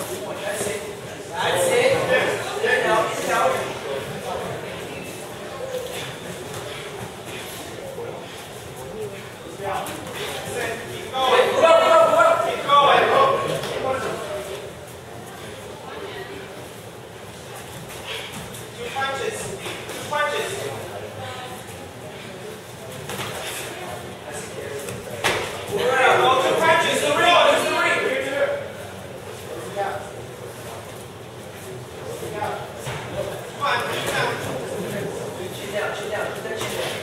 That's it. That's it. There you go. Get it out. Keep going. Go. Keep going. Two punches. Two punches. Go. Two punches. The ring. Use the ring. Come on. Chin down. Chin down. Keep that chin down.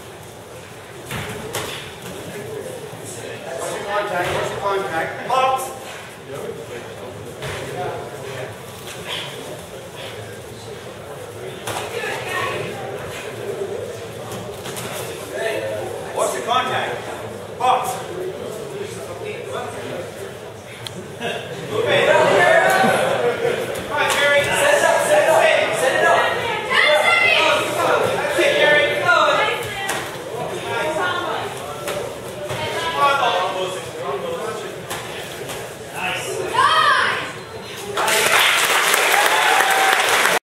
Contact. What's the contact? Pops.